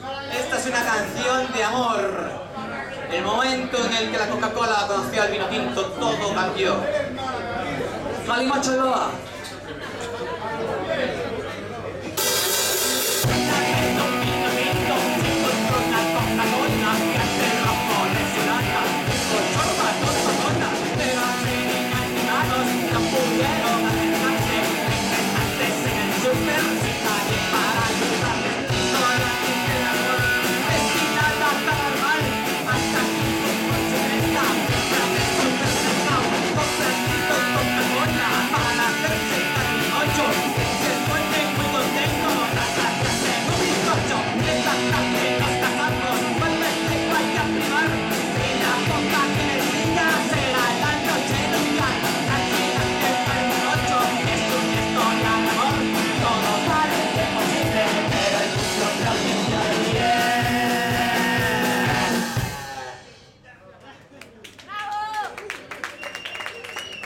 Esta es una canción de amor. El momento en el que la Coca-Cola conoció al vino tinto, todo cambió. Mali Macho Loa.